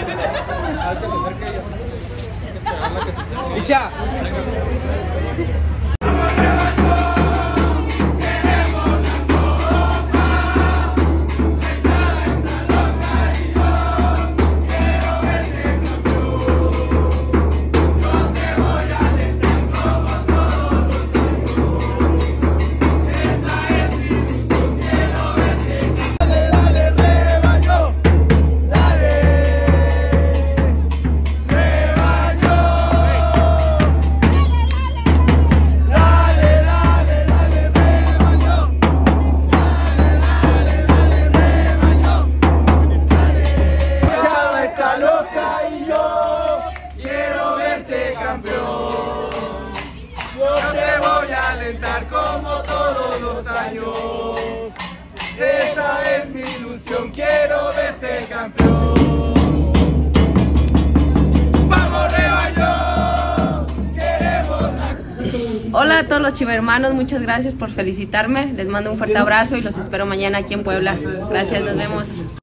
¡Licha! Como todos los años, esa es mi ilusión, quiero verte campeón. ¡Vamos, rebaño! ¡Queremos! Hola a todos los chivermanos, muchas gracias por felicitarme, les mando un fuerte abrazo y los espero mañana aquí en Puebla. Gracias, nos vemos.